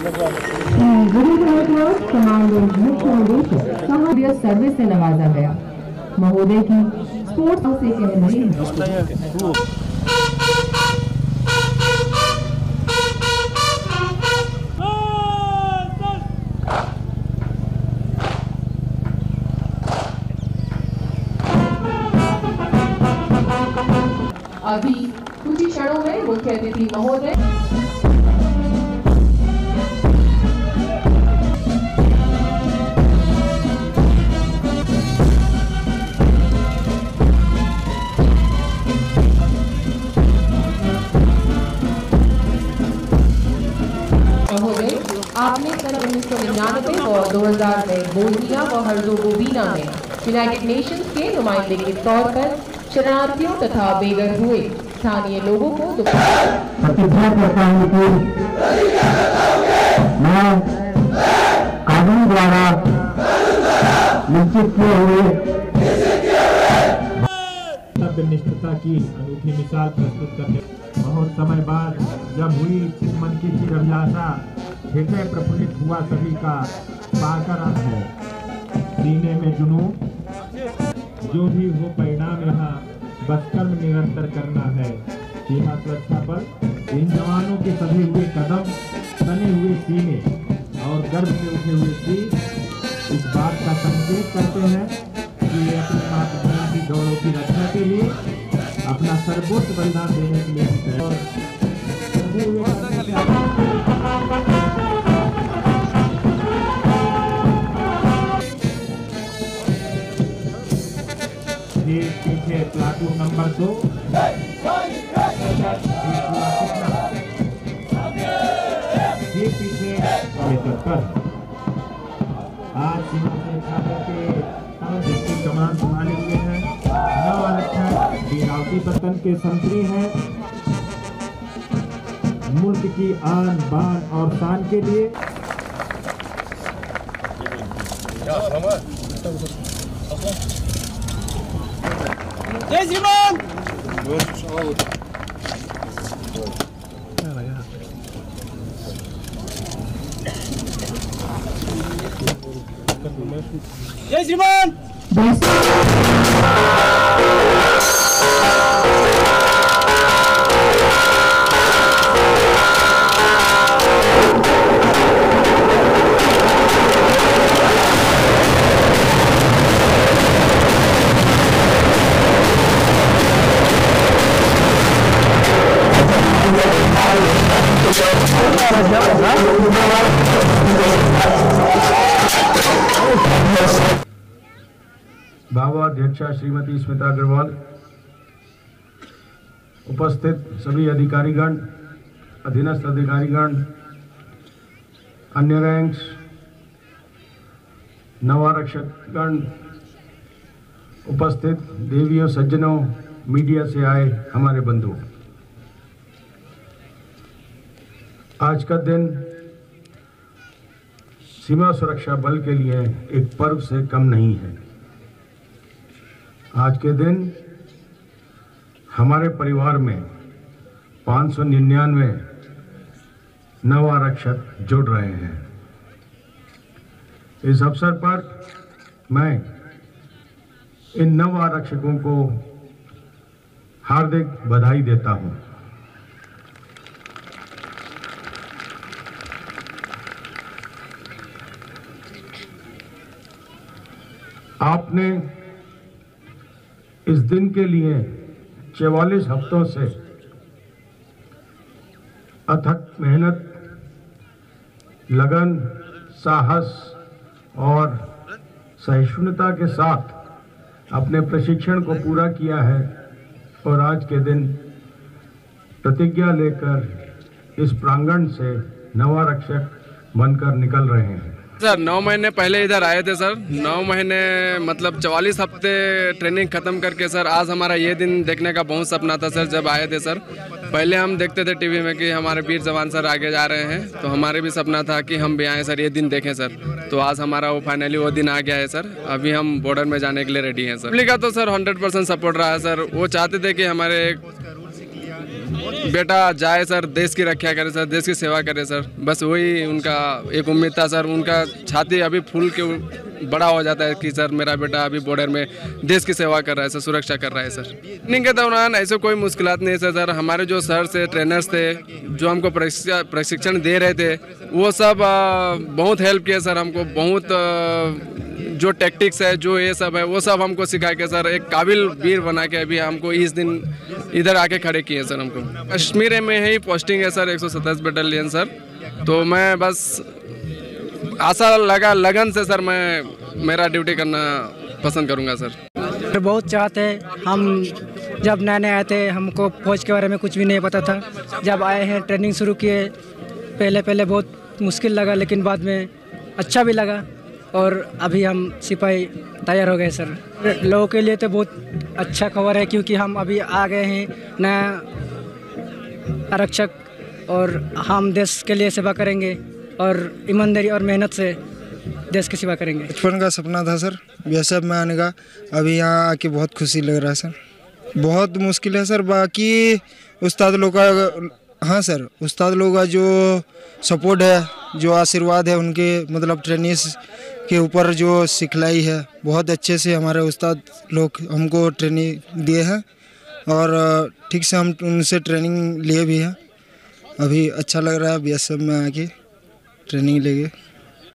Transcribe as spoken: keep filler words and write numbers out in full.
Service से नवाजा गया। महोदय की स्पोर्ट्स से कह रही है। अभी कुछ ही क्षणों में मुख्य अतिथि महोदय महोदय आपने सन उन्नीस सौ निन्यानवे और दो हजार में बोस्निया व हर्ज़ेगोविना में यूनाइटेड नेशंस के नुमाइंदे के तौर पर शरणार्थियों तथा बेघर हुए स्थानीय लोगों को प्रतिज्ञा करता हूं कि मैं कानून द्वारा निश्चित किए हुए सत्यनिष्ठता की अनूठी मिसाल प्रस्तुत करने बहुत समय बाद जब हुई मन की चिर अभिलाषा हृदय प्रफुल्लित हुआ सभी का पाकर है सीने में जुनून जो भी हो परिणाम यहाँ बस कर्म निरंतर करना है। सीमा सुरक्षा बल इन जवानों के सभी हुए कदम तने हुए सीने और गर्व से उठे हुए तीर इस बात का संकेत करते हैं कि ये अपनी मातृभूमि की गौरव की रक्षा के लिए अपना सर्वोच्च बलिदान देने के लिए और पीछे प्लाटून नंबर दो ये पीछे कर आज सीमा सुरक्षा बल के जिसकी कमान संभाले हुए हैं नव आरक्षक बीरावती पतन के संतरी हैं मुल्क की आन बान और शान के लिए जय श्रीमान। जय श्रीमान। भावाध्यक्षा श्रीमती स्मिता अग्रवाल, उपस्थित सभी अधिकारीगण, अधीनस्थ अधिकारीगण, अन्य रैंक्स, नवारक्षकगण, उपस्थित देवियों, सज्जनों, मीडिया से आए हमारे बंधु, आज का दिन सीमा सुरक्षा बल के लिए एक पर्व से कम नहीं है। आज के दिन हमारे परिवार में पाँच सौ निन्यानवे नव आरक्षक जुड़ रहे हैं। इस अवसर पर मैं इन नव आरक्षकों को हार्दिक बधाई देता हूं। आपने इस दिन के लिए चौवालीस हफ्तों से अथक मेहनत, लगन, साहस और सहिष्णुता के साथ अपने प्रशिक्षण को पूरा किया है और आज के दिन प्रतिज्ञा लेकर इस प्रांगण से नवारक्षक बनकर निकल रहे हैं। सर नौ महीने पहले इधर आए थे सर, नौ महीने मतलब चवालीस हफ्ते ट्रेनिंग ख़त्म करके सर आज हमारा ये दिन देखने का बहुत सपना था सर। जब आए थे सर पहले हम देखते थे टीवी में कि हमारे वीर जवान सर आगे जा रहे हैं, तो हमारे भी सपना था कि हम भी आए सर, ये दिन देखें सर। तो आज हमारा वो फाइनली वो दिन आ गया है सर। अभी हम बॉर्डर में जाने के लिए रेडी हैं सर। पब्लिक का तो सर हंड्रेड परसेंट सपोर्ट रहा है सर। वो चाहते थे कि हमारे बेटा जाए सर, देश की रक्षा करे सर, देश की सेवा करे सर, बस वही उनका एक उम्मीद था सर। उनका छाती अभी फूल के बड़ा हो जाता है कि सर मेरा बेटा अभी बॉर्डर में देश की सेवा कर रहा है सर, सुरक्षा कर रहा है सर। ट्रेनिंग के दौरान ऐसे कोई मुश्किलात नहीं है सर। हमारे जो सर से ट्रेनर्स थे जो हमको प्रशिक्षण दे रहे थे वो सब बहुत हेल्प किए सर हमको। बहुत जो टैक्टिक्स है जो ये सब है वो सब हमको सिखा के सर एक काबिल वीर बना के अभी हमको इस दिन इधर आके खड़े किए सर हमको। कश्मीर में ही पोस्टिंग है सर, एक सौ सत्ताईस बटालियन सर। तो मैं बस आशा लगा लगन से सर मैं मेरा ड्यूटी करना पसंद करूंगा सर। बहुत चाहते हम जब नए नए आए थे हमको फौज के बारे में कुछ भी नहीं पता था। जब आए हैं ट्रेनिंग शुरू किए, पहले पहले बहुत मुश्किल लगा लेकिन बाद में अच्छा भी लगा और अभी हम सिपाही तैयार हो गए सर। लोगों के लिए तो बहुत अच्छा खबर है क्योंकि हम अभी आ गए हैं नया आरक्षक और हम देश के लिए सेवा करेंगे और ईमानदारी और मेहनत से देश की सेवा करेंगे। बचपन का सपना था सर बीएसएफ में आने का, अभी यहाँ आके बहुत खुशी लग रहा है सर। बहुत मुश्किल है सर, बाकी उस्ताद लोग का, हाँ सर, उस्ताद लोग का जो सपोर्ट है, जो आशीर्वाद है उनके, मतलब ट्रेनिंग्स के ऊपर जो सिखलाई है बहुत अच्छे से हमारे उस्ताद लोग हमको ट्रेनिंग दिए हैं और ठीक से हम उनसे ट्रेनिंग लिए भी हैं। अभी अच्छा लग रहा है बीएसएफ में आके ट्रेनिंग लेके।